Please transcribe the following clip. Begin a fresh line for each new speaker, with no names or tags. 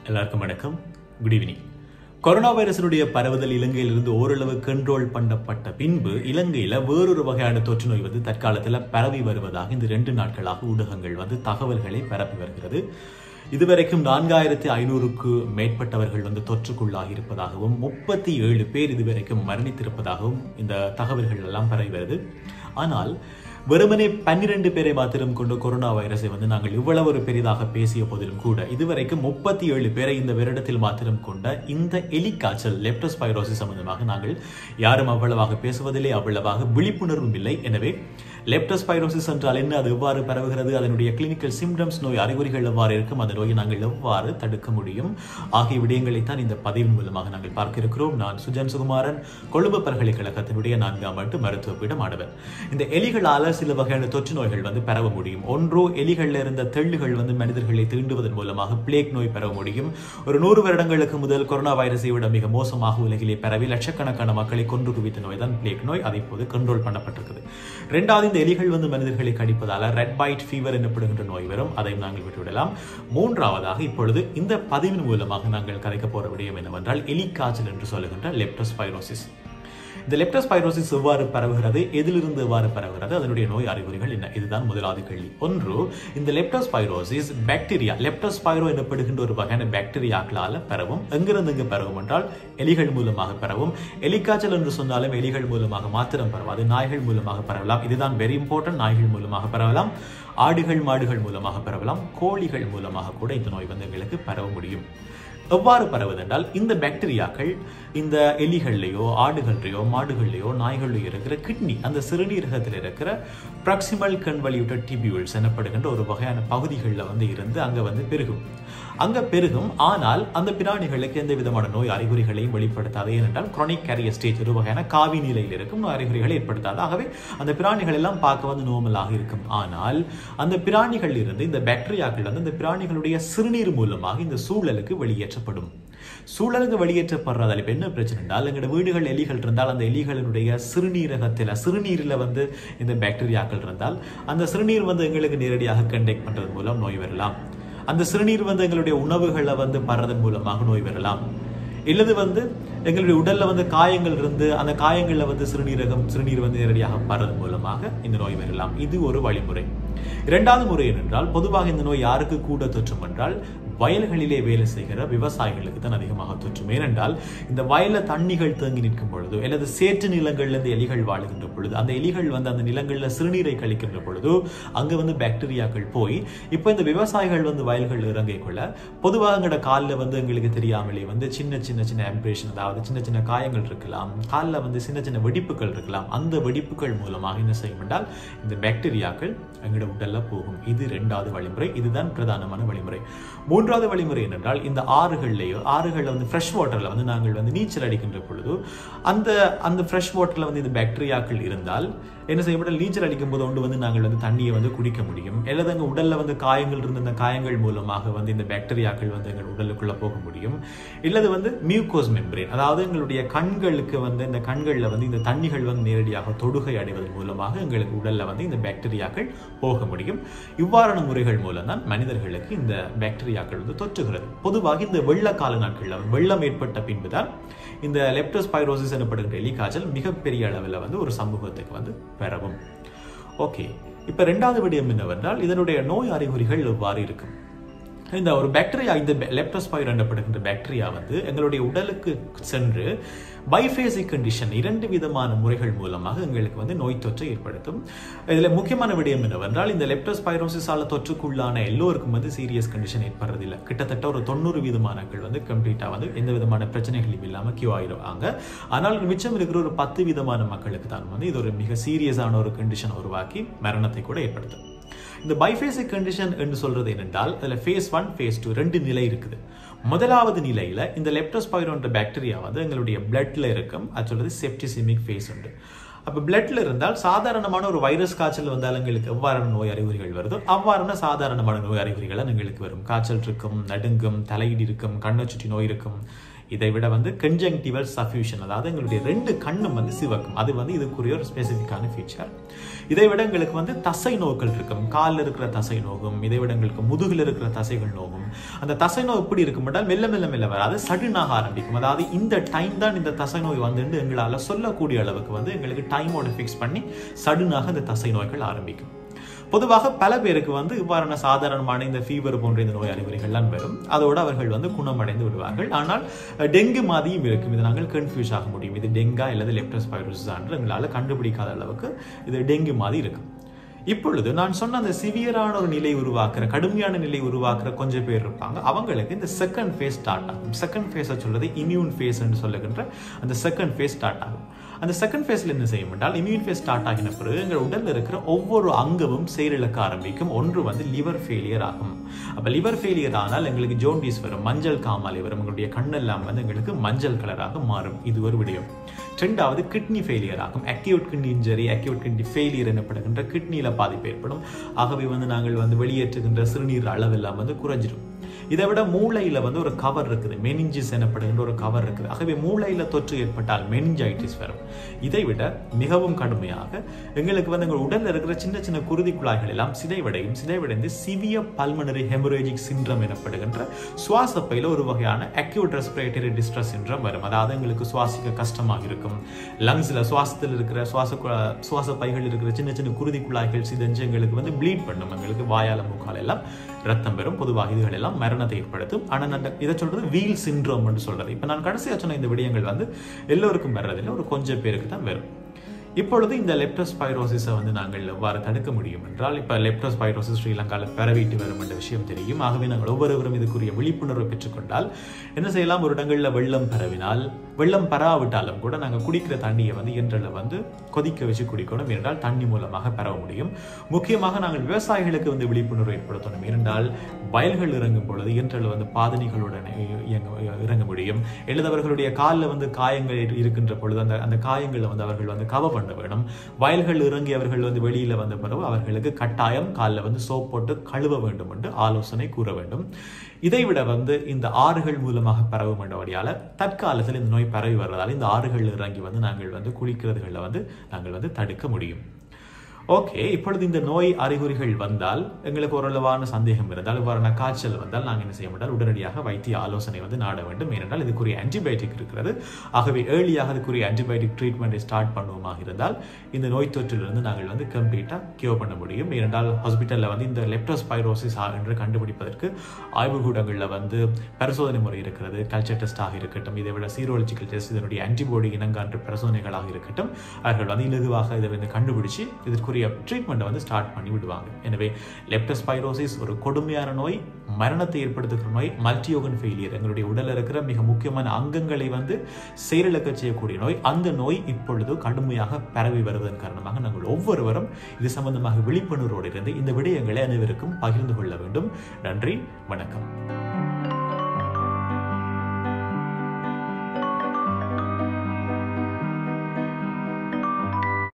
எல்லாருக்கும் வணக்கம். Good evening. Corona வைரஸினுடைய பரவுதல் இலங்கையிலிருந்து ஓரளவு கண்ட்ரோல் பண்ணப்பட்ட பின்பு இலங்கையில வேறொரு வகையான தொற்று நோய் தற்காலத்தில் பரவி வருவதாக இந்த 2 நாட்களாக ஊடகங்கள் தகவல்களை பரப்பி வருகிறது. இதுவரைக்கும் 4500க்கு மேற்பட்டவர்கள் தொற்றுக்குள்ளாகி இருப்பதாகவும் 37 பேர் இதுவரைக்கும் மரணித்திருப்பதாகவும் இந்த தகவல்கள் எல்லாம் பரவி வருது. ஆனால் வெறுமனே 12 பேரை மாத்திரம் கொண்ட கொரோனா வைரஸை நாங்கள் இவ்வளவு ஒரு பெரிதாக பேசிய போதிலும் கூட இதுவரைக்கும் 37 பேரை இந்த வருடத்தில் மாத்திரம் கொண்ட இந்த எலிக்காய்ச்சல் லெப்டோஸ்பைரோசிஸ் சம்பந்தமாக நாங்கள் யாரும் அவ்வளவாக பேசுவதில்லை, அவ்வளவாக விழிப்புணர்வும் இல்லை. எனவே லெப்டோஸ்பைரோசிஸ் என்றால் என்ன, அது எவ்வாறு பரவுகிறது, அதனுடைய கிளினிக்கல் சிம்டம்ஸ், நோய் அறிகுறிகள் எவ்வாறு இருக்கும், அந்த நோயை நாங்கள் எவ்வாறு தடுக்க முடியும் ஆகிய விடயங்களைத்தான் இந்த பதிவின் மூலமாக நாங்கள் பார்க்க இருக்கிறோம். நான் சுஜன் சுகுமாரன், கொழும்பு பல்கலைக்கழகத்தினுடைய 4ஆம் ஆண்டு மருத்துவ பீட மாணவர். இந்த எலிகளால சில வகையான தொற்று நோய்கள் பரவ முடியும். ஒன்றோ எலிகள்ல இருந்த தெள்ளுகள் மனிதர்களை தீண்டுவதன் மூலமாக பிளேக் நோய் பரவ முடியும். ஒரு 100 வருடங்களுக்கு முதல் கொரோனா வைரஸை விட மிக மோசமாக உலகிலே பரவி லட்சக்கணக்கான மக்களை கொன்று குவித்த நோய் தான் பிளேக் நோய். அதை இப்போது கண்ட்ரோல் பண்ணப்பட்டிருக்கிறது. இரண்டாவது, இந்த எலிகள் மனிதர்களை கடிப்பதால ரெட் பைட் ஃபீவர் எனப்படுகின்ற நோய் வரும். அதையும் நாங்கள் விட்டுவிடலாம். மூன்றாவதாக இப்பொழுது இந்த பதிவின் மூலமாக நாங்கள் கதைக்க போற விடயம் என்னவென்றால் எலிக்காய்ச்சல் என்று சொல்லுகின்ற லெப்டோஸ்பைரோசிஸ். இந்த லெப்டோஸ்பைரோசிஸ் எவ்வாறு பரவுகிறது, எதிலிருந்து எவ்வாறு பரவுகிறது, அதனுடைய நோய் அறிகுறிகள் என்ன, இதுதான் முதலாவது கேள்வி. ஒன்று, இந்த லெப்டோஸ்பைரோசிஸ் பாக்டீரியா, லெப்டோஸ்பைரோ எனப்படுகின்ற ஒரு வகையான பாக்டீரியாக்களால பரவும். எங்கிருந்து எங்கு பரவும் என்றால் எலிகள் மூலமாக பரவும். எலிக்காய்ச்சல் என்று சொன்னாலும் எலிகள் மூலமாக மாத்திரம் பரவாது, நாய்கள் மூலமாக பரவலாம். இதுதான் வெரி இம்பார்ட்டன்ட். நாய்கள் மூலமாக பரவலாம், ஆடுகள் மாடுகள் மூலமாக பரவலாம், கோழிகள் மூலமாக கூட இந்த நோய் எங்களுக்கு பரவ முடியும். எவ்வாறு பரவுது என்றால் இந்த பாக்டீரியாக்கள் இந்த எலிகள்லையோ ஆடுகள்லையோ மாடுகள்லையோ நாய்கள்லையோ இருக்கிற கிட்னி, அந்த சிறுநீரகத்தில் இருக்கிற ப்ராக்சிமல் கன்வல்யூட்டட் டிபியூல்ஸ் எனப்படுகின்ற ஒரு வகையான பகுதிகளில் இருந்து அங்கே பெருகும். அங்கே பெருகும். ஆனால் அந்த பிராணிகளுக்கு எந்த விதமான நோய் அறிகுறிகளையும் வெளிப்படுத்தாது. ஏனென்றால் குரோனிக் கேரியர் ஸ்டேஜ், ஒரு வகையான காவி நிலையில் இருக்கும், நோய் அறிகுறிகளை ஏற்படுத்தாது. ஆகவே அந்த பிராணிகள் எல்லாம் பார்க்க நோமலாக இருக்கும். ஆனால் அந்த பிராணிகள் இருந்து இந்த பாக்டீரியாக்கள் அந்த பிராணிகளுடைய சிறுநீர் மூலமாக இந்த சூழலுக்கு வெளியேற்றப்படும். சூழலுக்கு வெளியேற்றப்படுறதால் இப்ப என்ன பிரச்சனை என்றால், எங்களோட வீடுகள் எலிகள் இருந்தால் அந்த எலிகளினுடைய சிறுநீரில் இந்த பாக்டீரியாக்கள் இருந்தால் அந்த சிறுநீர் எங்களுக்கு நேரடியாக கண்டெக்ட் பண்றது மூலம் நோய் வரலாம். அந்த சிறுநீர் எங்களுடைய உணவுகளை படுறதன் மூலமாக நோய் வரலாம். இல்லது எங்களுடைய உடல்ல காயங்கள் இருந்து அந்த காயங்கள்ல சிறுநீர் நேரடியாக படுறதன் மூலமாக இந்த நோய் வரலாம். இது ஒரு வழிமுறை. இரண்டாவது முறை என்னென்றால், பொதுவாக இந்த நோய் யாருக்கு கூட தொற்றும் என்றால் வயல்களிலே வேலை செய்கிற விவசாயிகளுக்கு தான் அதிகமாக தொற்றும். ஏனென்றால் இந்த வயல தண்ணிகள் தேங்கி நிற்கும் பொழுது அல்லது சேற்று நிலங்கள்ல எலிகள் வாழுகின்ற பொழுது அந்த எலிகள் அந்த நிலங்கள்ல சிறுநீரை கழிக்கின்ற பொழுது அங்க பாக்டீரியாக்கள் போய் இப்ப இந்த விவசாயிகள் வயல்கள் இறங்கி கொள்ள பொதுவாக எங்களோட காலில் எங்களுக்கு தெரியாமலே சின்ன சின்ன சின்ன ஆம்பரேஷன், அதாவது சின்ன சின்ன காயங்கள் இருக்கலாம், காலில் சின்ன சின்ன வெடிப்புகள் இருக்கலாம். அந்த வெடிப்புகள் மூலமாக என்ன செய்யும் என்றால் இந்த பாக்டீரியாக்கள் எங்களோட உடல்ல போகும். இது இரண்டாவது வழிமுறை. இதுதான் பிரதானமான வழிமுறை. மூன்றாவது வழிமுறை என்னென்றால், இந்த ஆறுகள்ல ஃப்ரெஷ் வாட்டர்ல நாங்கள் நீச்சல் அடிக்கின்ற பொழுது அந்த ஃப்ரெஷ் வாட்டர்ல இந்த பாக்டீரியாக்கள் இருந்தால் என்ன செய்யப்பட்டால் நீச்சல் அடிக்கும் போது நாங்கள் தண்ணியை குடிக்க முடியும். அல்லது எங்க உடல்ல காயங்கள் இருந்த அந்த காயங்கள் மூலமாக இந்த பாக்டீரியாக்கள் எங்கள் உடலுக்குள்ள போக முடியும். இல்லது மியூக்கோஸ் மெம்பரேன், அதாவது எங்களுடைய கண்களுக்கு இந்த கண்கள்ல இந்த தண்ணிகள் நேரடியாக தொடுகை அடைவதன் மூலமாக எங்களுக்கு உடல்ல இந்த பாக்டீரியாக்கள் போக முடியும். இவ்வாறான முறைகள் மூலம் தான் மனிதர்களுக்கு இந்த பாக்டீரியாக்கள் தொற்றுகிறது. பொதுவாக இந்த வெள்ளக்கால நாட்கள்ல வெள்ளம் ஏற்பட்ட பின்புதான் இந்த லெப்டோஸ்பைரோசிஸ் எனப்படுகின்ற எலிக்காய்ச்சல் மிகப்பெரிய அளவில் ஒரு சமூகத்துக்கு பரவும். ஓகே, இப்ப இரண்டாவது விடயம் என்னவென்றால் இதனுடைய நோய் அறிகுறிகள் எவ்வாறு இருக்கும். இந்த ஒரு பாக்டீரியா, இந்த லெப்டோஸ்பைரோ எனப்படுகின்ற பாக்டீரியா எங்களுடைய உடலுக்கு சென்று பைஃபேசிக் கண்டிஷன், 2 விதமான முறைகள் மூலமாக எங்களுக்கு நோய் தொற்றை ஏற்படுத்தும். இதுல முக்கியமான விடயம் என்னவென்றால் இந்த லெப்டோஸ்பைரோசிஸால தொற்றுக்குள்ளான எல்லோருக்கும் சீரியஸ் கண்டிஷன் ஏற்படுறதில்லை. கிட்டத்தட்ட ஒரு 90% கம்ப்ளீட்டா எந்த விதமான பிரச்சனைகளும் இல்லாம கியூ ஆயிடுவாங்க. ஆனால் மிச்சம் இருக்கிற ஒரு 10 விதமான மக்களுக்கு தான் இது ஒரு மிக சீரியஸான ஒரு கண்டிஷன் உருவாக்கி மரணத்தை கூட ஏற்படுத்தும். இந்த பைஃபேசிக் கண்டிஷன் என்று சொல்றது என்னென்றால் அதுல phase 1 phase 2 2 நிலை இருக்குது. முதலாவது நிலையில இந்த லெப்டோஸ்பைரோ என்ற பாக்டீரியா எங்களுடைய பிளட்ல இருக்கும். அது சொல்றது செப்டிசிமிக் ஃபேஸ் உண்டு. அப்ப பிளட்ல இருந்தால் சாதாரணமான ஒரு வைரஸ் காய்ச்சல் வந்தால் எங்களுக்கு எவ்வாறான நோய் அறிகுறிகள் வருதோ அவ்வாறான சாதாரணமான நோய் அறிகுறிகள் எங்களுக்கு வரும். காய்ச்சல் இருக்கும், நடுங்கும், தலையீடு இருக்கும், கண்ணை சுற்றி நோய் இருக்கும், இதை விட வந்து கன்ஜங்டிவல் சஃப்யூஷன், அதாவது எங்களுடைய 2 கண்ணும் வந்து சிவக்கும். அது வந்து இதுக்குரிய ஒரு ஸ்பெசிஃபிக்கான ஃபீச்சர். இதை விட எங்களுக்கு வந்து தசை நோய்கள் இருக்கும். காலில் இருக்கிற தசை நோகும், இதை விட எங்களுக்கு முதுகில் இருக்கிற தசைகள் நோகும். அந்த தசை நோய் எப்படி இருக்கும் என்றால் மெல்ல மெல்ல மெல்ல வராது, சடனாக ஆரம்பிக்கும். அதாவது இந்த டைம் தான் இந்த தசை நோய் வந்து எங்களால் சொல்லக்கூடிய அளவுக்கு வந்து எங்களுக்கு டைமோட ஃபிக்ஸ் பண்ணி சடனாக இந்த தசை நோய்கள் ஆரம்பிக்கும். பொதுவாக பல பேருக்கு வந்து இவ்வாறான சாதாரணமான இந்த ஃபீவர் போன்ற இந்த நோய் அறிகுறிகள்லாம் வரும். அதோடு அவர்கள் வந்து குணமடைந்து விடுவார்கள். ஆனால் டெங்கு மாதிரியும் இருக்கும். இது நாங்கள் கன்ஃபியூஸ் ஆக முடியும், இது டெங்கா அல்லது லெப்டோஸ்பைரோசிஸ் என்று எங்களால் கண்டுபிடிக்காத அளவுக்கு இது டெங்கு மாதிரி இருக்கும். இப்பொழுது நான் சொன்ன அந்த சிவியரான ஒரு நிலை உருவாக்குற, கடுமையான நிலை உருவாக்குற கொஞ்சம் பேர் இருப்பாங்க. அவங்களுக்கு இந்த செகண்ட் ஃபேஸ் ஸ்டார்ட் ஆகும். செகண்ட் ஃபேஸை சொல்றது இம்யூன் ஃபேஸ் என்று சொல்லுகின்ற அந்த செகண்ட் ஃபேஸ் ஸ்டார்ட் ஆகும். அந்த செகண்ட் ஃபேஸ்ல என்ன செய்யும் என்றால், இம்யூன் ஃபேஸ் ஸ்டார்ட் ஆகின பிறகு எங்கள் உடலில் இருக்கிற ஒவ்வொரு அங்கமும் செயலிழக்க ஆரம்பிக்கும். ஒன்று வந்து லிவர் ஃபெயிலியர் ஆகும். அப்போ லிவர் ஃபெயிலியர் ஆனால் எங்களுக்கு ஜோண்டிஸ் வரும், மஞ்சள் காமாலை வரும், எங்களுடைய கண்ணெல்லாம் வந்து எங்களுக்கு மஞ்சள் கலராக மாறும். இது ஒரு விடயம். ரெண்டாவது கிட்னி ஃபெயிலியர் ஆகும். Acute kidney injury, acute kidney failure எனப்படுகின்ற கிட்னியில பாதிப்பு ஏற்படும். ஆகவே வந்து நாங்கள் வந்து வெளியேற்றுகின்ற சிறுநீர் அளவெல்லாம் வந்து குறைஞ்சிடும். இதை விட மூளையில வந்து ஒரு கவர் இருக்குது, மெனிஞ்சிஸ் எனப்படுகின்ற ஒரு கவர் இருக்குது. ஆகவே மூளையில தொற்று ஏற்பட்டால் மெனிஞ்சைட்டிஸ் வரும். இதை விட மிகவும் கடுமையாக எங்களுக்கு வந்து எங்கள் உடல்ல இருக்கிற சின்ன சின்ன குருதி குழாய்கள் எல்லாம் சிதைவடைந்து சிவியர் பல்மனரி ஹெமரேஜிக் சிண்ட்ரோம் எனப்படுகின்ற சுவாச பையில ஒரு வகையான அக்யூட் ரெஸ்பிரேட்டரி டிஸ்ட்ரெஸ் சிண்ட்ரோம் வரும். அதாவது எங்களுக்கு சுவாசிக்க கஷ்டமாக இருக்கும். லங்ஸ்ல சுவாசத்தில் இருக்கிற சுவாச பைகள் இருக்கிற சின்ன சின்ன குருதி குழாய்கள் சிதைஞ்சு எங்களுக்கு வந்து ப்ளீட் பண்ணும். எங்களுக்கு வாயால மூக்கால எல்லாம் ரத்தம் பெறும். பொதுவாக இதுகள் எல்லாம் மரணத்தை ஏற்படுத்தும். ஆனால் இதை சொல்றது வீல் சிண்ட்ரோம் என்று சொல்றது. இப்ப நான் கடைசியா சொன்ன இந்த விடயங்கள் வந்து எல்லோருக்கும் வர்றதில்லை, ஒரு கொஞ்சம் பேருக்கு தான் வரும். இப்பொழுது இந்த லெப்டோஸ்பைரோசிஸை வந்து நாங்கள் எவ்வாறு தடுக்க முடியும் என்றால், இப்போ லெப்டோஸ்பைரோசிஸ் ஸ்ரீலங்காவில் பரவிட்டு வரும் என்ற விஷயம் தெரியும். ஆகவே நாங்கள் ஒவ்வொருவரும் இதுக்குரிய விழிப்புணர்வை பெற்றுக்கொண்டால் என்ன செய்யலாம்? ஒரு இடங்களில் வெள்ளம் பரவினால், வெள்ளம் பரவாவிட்டாலும் கூட நாங்கள் குடிக்கிற தண்ணியை வந்து இயன்றளவு வந்து கொதிக்க வச்சு குடிக்கணும். என்றால் தண்ணி மூலமாக பரவ முடியும். முக்கியமாக நாங்கள் விவசாயிகளுக்கு வந்து விழிப்புணர்வு ஏற்படுத்தணும். என்றால் வயல்கள் இறங்கும் பொழுது இயன்றளவு வந்து பாதணிகளுடன் இறங்க முடியும். எழுதவர்களுடைய காலில் வந்து காயங்கள் இருக்கின்ற பொழுது அந்த காயங்களை வந்து அவர்கள் வந்து கவர் பண்ண வேணும். வயல்கள் இறங்கி அவர்கள் வந்து வெளியில வந்த பிறகு அவர்களுக்கு கட்டாயம் காலில் வந்து சோப் போட்டு கழுவ வேண்டும் என்று ஆலோசனை கூற வேண்டும். இதைவிட வந்து இந்த ஆறுகள் மூலமாக பரவும் என்றபடியால தற்காலத்தில் இந்த நோய் பரவி வருவதால் இந்த ஆறுகள் இறங்கி வந்து நாங்கள் வந்து குளிக்கிறதுகளில் வந்து நாங்கள் வந்து தடுக்க முடியும். ஓகே, இப்பொழுது இந்த நோய் அறிகுறிகள் வந்தால் எங்களுக்கு ஓரளவான சந்தேகம் இருந்தால், இவ்வாறான காய்ச்சல் வந்தால் நாங்கள் என்ன செய்ய முடியாது, உடனடியாக வைத்திய ஆலோசனை வந்து நாட வேண்டும். ஏனென்றால் இதுக்குரிய ஆன்டிபயோட்டிக் இருக்கிறது. ஆகவே ஏர்லியாக அதுக்குரிய ஆன்டிபயோட்டிக் ட்ரீட்மெண்ட்டை ஸ்டார்ட் பண்ணுவோமாக இருந்தால் இந்த நோய் தொற்றிலிருந்து நாங்கள் வந்து கம்ப்ளீட்டாக கியூர் பண்ண முடியும். ஏனென்றால் ஹாஸ்பிட்டலில் வந்து இந்த லெப்டோஸ்பைரோசிஸ் என்று கண்டுபிடிப்பதற்கு ஆய்வுக்கூடங்களில் வந்து பரிசோதனை முறை இருக்கிறது. கல்ச்சர் டெஸ்டாக இருக்கட்டும், இதை விட சீரோலஜிக்கல் டெஸ்ட், இதனுடைய ஆன்டிபாடி இனங்காற்று பரிசோதனைகளாக இருக்கட்டும், அவர்கள் வந்து இலகுவாக இதை வந்து கண்டுபிடிச்சு இதற்கு ட்ரீட்மெண்ட் வந்து ஸ்டார்ட் பண்ணி விடுவாங்க. எனவே லெப்டோஸ்பைரோசிஸ் ஒரு கொடுமையான நோய், மரணத்தை ஏற்படுத்துகிற நோய், மல்டி ஆர்கன் ஃபெயிலியர், எங்களுடைய உடலில் இருக்கிற மிக முக்கியமான அங்கங்களை வந்து செயலிழக்க செய்யக்கூடிய நோய். அந்த நோய் இப்பொழுது கடுமையாக பரவி வருவதன் காரணமாக நாங்கள் ஒவ்வொருவரும் இது சம்பந்தமாக விழிப்புணர்வோடு இருந்து இந்த விடயங்களை அனைவருக்கும் பகிர்ந்து கொள்ள வேண்டும். நன்றி, வணக்கம்.